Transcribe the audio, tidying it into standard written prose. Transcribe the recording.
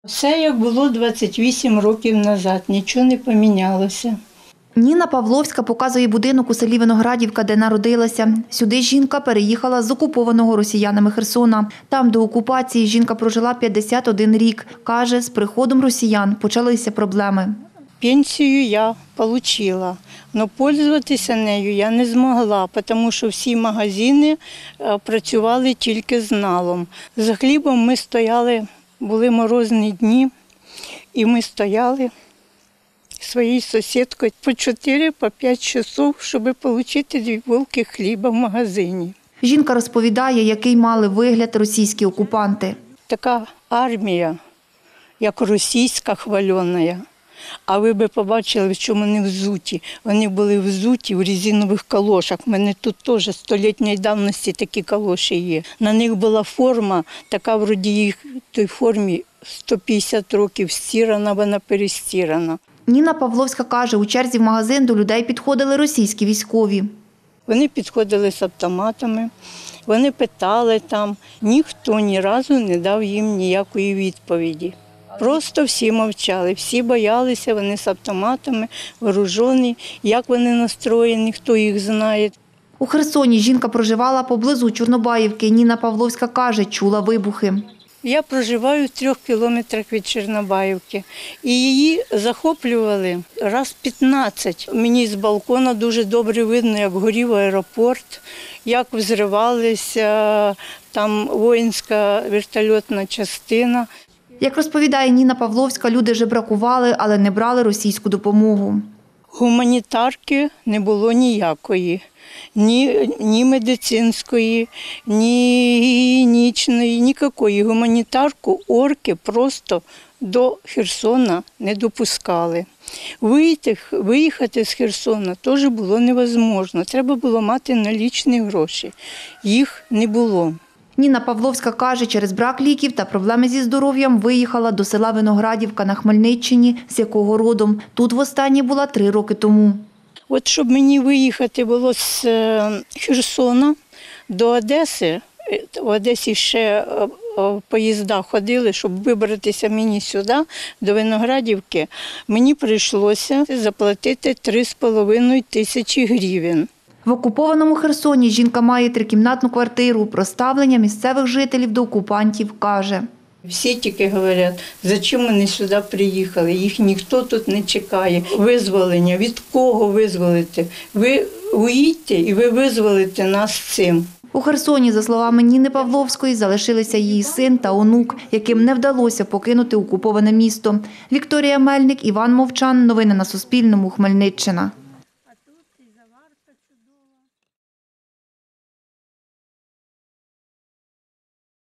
Все як було 28 років назад, нічого не помінялося. Ніна Павловська показує будинок у селі Виноградівка, де народилася. Сюди жінка переїхала з окупованого росіянами Херсона. Там до окупації жінка прожила 51 рік. Каже, з приходом росіян почалися проблеми. Пенсію я отримала, але пользуватися нею я не змогла, тому що всі магазини працювали тільки з налом. За хлібом ми стояли, були морозні дні, і ми стояли своєю сусідкою по 4-5 часов, щоб отримати 2 булки хліба в магазині. Жінка розповідає, який мали вигляд російські окупанти. Така армія, як російська хвальона. А ви б побачили, що вони взуті. Вони були взуті в резинових калошах. У мене тут теж столітньої давності такі калоші є. На них була форма, така вроді їх в той формі 150 років стирана, вона перестирана. Ніна Павловська каже, у черзі в магазин до людей підходили російські військові. Вони підходили з автоматами, вони питали там. Ніхто ні разу не дав їм ніякої відповіді. Просто всі мовчали, всі боялися, вони з автоматами, вооружені. Як вони настроєні, хто їх знає. У Херсоні жінка проживала поблизу Чорнобаївки. Ніна Павловська каже, чула вибухи. Я проживаю в 3 кілометрах від Чорнобаївки. І її захоплювали раз 15. Мені з балкона дуже добре видно, як горів аеропорт, як взривалася там воїнська вертольотна частина. Як розповідає Ніна Павловська, люди жебракували, але не брали російську допомогу. Гуманітарки не було ніякої. Ні медицинської, ні гігієнічної, ніякої. Гуманітарку орки просто до Херсона не допускали. Виїхати з Херсона теж було невозможно. Треба було мати налічні гроші. Їх не було. Ніна Павловська каже, через брак ліків та проблеми зі здоров'ям виїхала до села Виноградівка на Хмельниччині, з якого родом. Тут востаннє була 3 роки тому. От щоб мені виїхати було з Херсона до Одеси, в Одесі ще поїзда ходили, щоб вибратися мені сюди, до Виноградівки, мені прийшлося заплатити 3,5 тисячі гривень. В окупованому Херсоні жінка має 3-кімнатну квартиру. Про ставлення місцевих жителів до окупантів каже. Всі тільки говорять, зачем вони сюди приїхали, їх ніхто тут не чекає. Визволення, від кого визволити? Ви уїдьте і ви визволите нас цим. У Херсоні, за словами Ніни Павловської, залишилися її син та онук, яким не вдалося покинути окуповане місто. Вікторія Мельник, Іван Мовчан. Новини на Суспільному. Хмельниччина.